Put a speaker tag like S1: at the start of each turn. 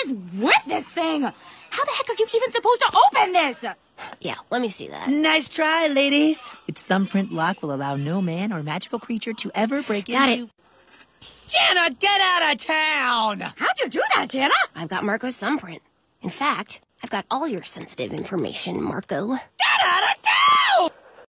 S1: is with this thing? How the heck are you even supposed to open this?
S2: Yeah, let me see that.
S3: Nice try, ladies. Its thumbprint lock will allow no man or magical creature to ever break
S2: Got
S3: into...
S2: it.
S3: Jana, get out of town!
S1: How'd you do that, Jana?
S2: I've got Marco's thumbprint. In fact, I've got all your sensitive information, Marco.
S3: Get out of town!